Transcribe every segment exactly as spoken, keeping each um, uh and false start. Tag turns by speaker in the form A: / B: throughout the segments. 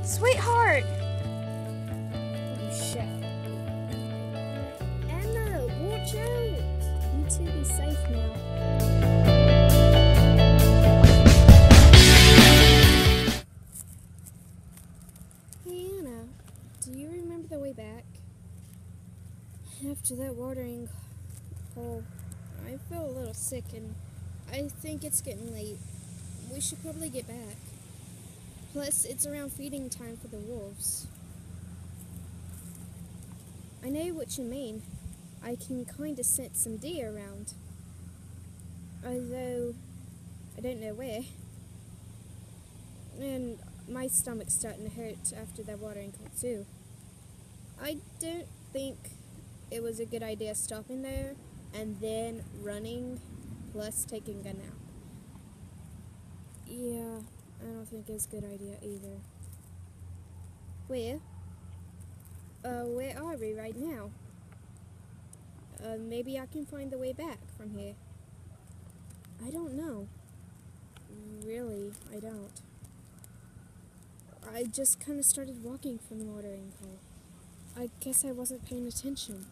A: Sweetheart!
B: Oh shit. Anna, watch out! You two be safe now. Hey Anna, do you remember the way back? After that watering hole, I felt a little sick and I think it's getting late. We should probably get back. Plus, it's around feeding time for the wolves. I know what you mean. I can kind of sense some deer around. Although, I don't know where. And my stomach's starting to hurt after that watering hole too. I don't think it was a good idea stopping there and then running plus taking a nap. Yeah, I don't think it's a good idea either. Where? Uh, where are we right now? Uh, maybe I can find the way back from here. I don't know. Really, I don't. I just kind of started walking from the watering hole. I guess I wasn't paying attention.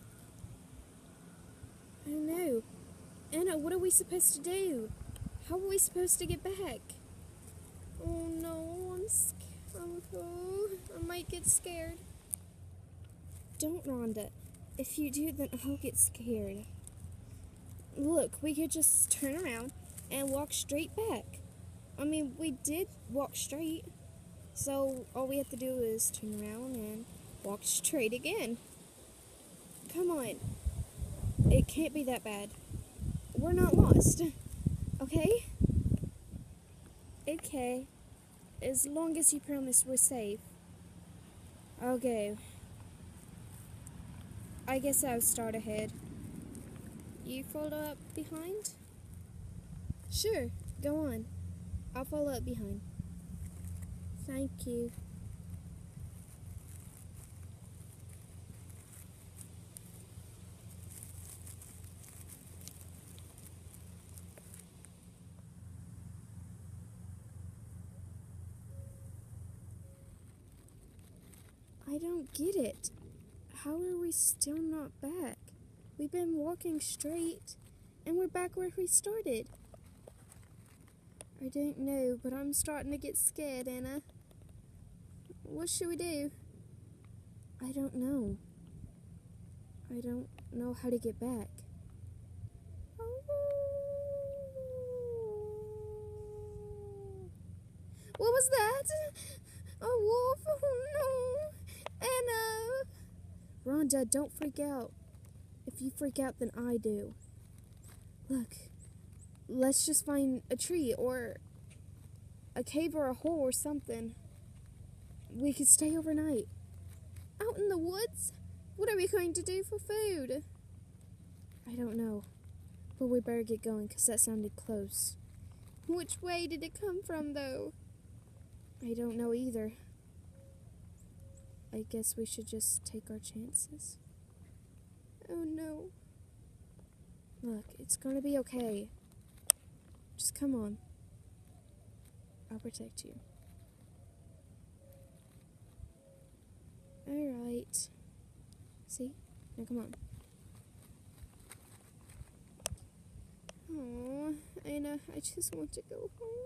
B: I don't know. Anna, what are we supposed to do? How are we supposed to get back? Oh no, I'm scared. Oh, I might get scared. Don't, Rhonda. If you do, then I'll get scared. Look, we could just turn around and walk straight back. I mean, we did walk straight. So all we have to do is turn around and walk straight again. Come on. It can't be that bad. We're not lost. Okay? Okay. As long as you promise we're safe. I'll go. I guess I'll start ahead. You follow up behind? Sure, go on. I'll follow up behind. Thank you. I don't get it. How are we still not back? We've been walking straight, and we're back where we started. I don't know, but I'm starting to get scared, Anna. What should we do? I don't know. I don't know how to get back. What was that? A wolf? Oh no! Anna! Rhonda, don't freak out. If you freak out, then I do. Look, let's just find a tree or a cave or a hole or something. We could stay overnight. Out in the woods? What are we going to do for food? I don't know, but we better get going because that sounded close. Which way did it come from, though? I don't know either. I guess we should just take our chances. Oh no. Look, it's gonna be okay. Just come on. I'll protect you. Alright. See? Now come on. Aww, Anna, I just want to go home.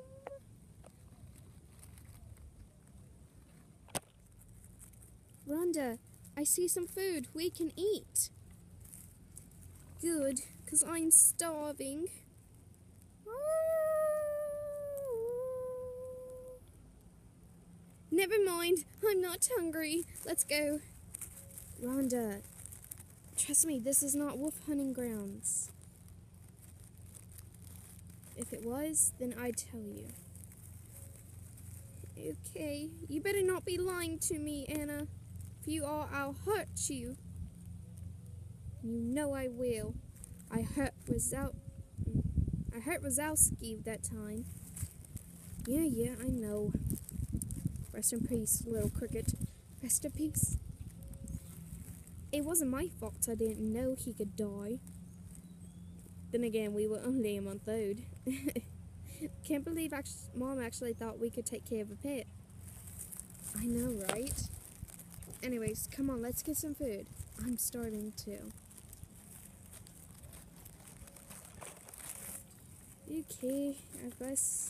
B: Rhonda, I see some food we can eat. Good, because I'm starving. Never mind, I'm not hungry. Let's go. Rhonda, trust me, this is not wolf hunting grounds. If it was, then I'd tell you. Okay, you better not be lying to me, Anna. If you are, I'll hurt you. You know I will. I hurt Wazowski. I hurt Wazowski that time. Yeah, yeah, I know. Rest in peace, little cricket. Rest in peace. It wasn't my fault I didn't know he could die. Then again, we were only a month old. Can't believe act- Mom actually thought we could take care of a pet. I know, right? Anyways, come on, let's get some food. I'm starving too. Okay, I guess.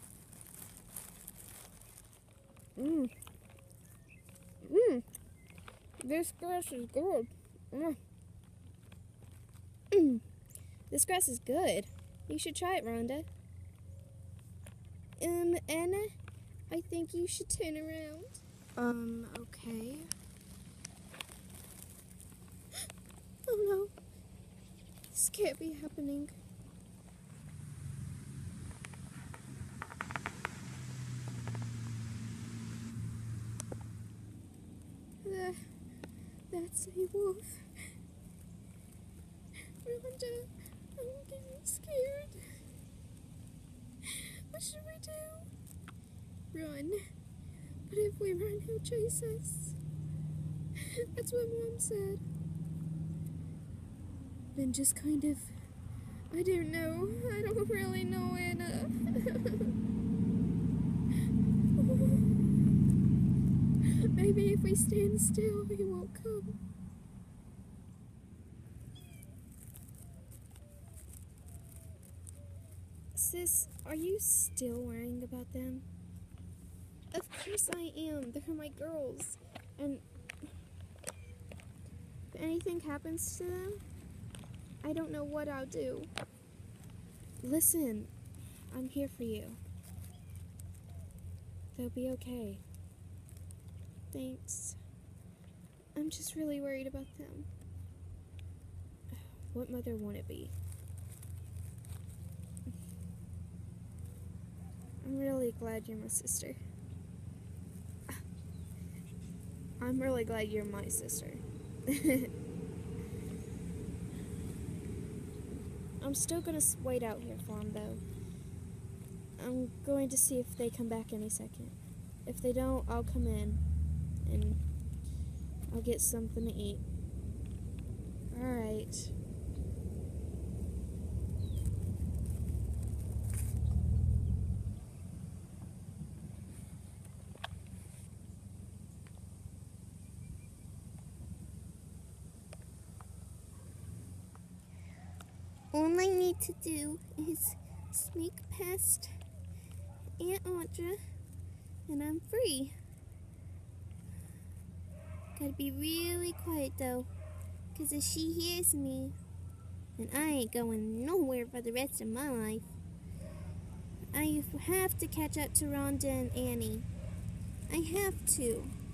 B: Mmm. Mmm. This grass is good. Mm. Mm. This grass is good. You should try it, Rhonda. Um, Anna, I think you should turn around. Um, okay. Oh no. This can't be happening. Uh, that's a wolf. Rhonda, I'm getting scared. What should we do? Run. But if we run, he'll chase us. That's what Mom said. Then just kind of, I don't know. I don't really know, Anna. Maybe if we stand still, he won't come. Sis, are you still worrying about them? Of course I am. They're my girls. And if anything happens to them, I don't know what I'll do. Listen, I'm here for you. They'll be okay. Thanks. I'm just really worried about them. What mother won't it be? I'm really glad you're my sister. I'm really glad you're my sister. I'm still gonna wait out here for them, though. I'm going to see if they come back any second. If they don't, I'll come in and I'll get something to eat. Alright. All I need to do is sneak past Aunt Audra and I'm free. Gotta be really quiet though, because if she hears me, then I ain't going nowhere for the rest of my life. I have to catch up to Rhonda and Annie. I have to.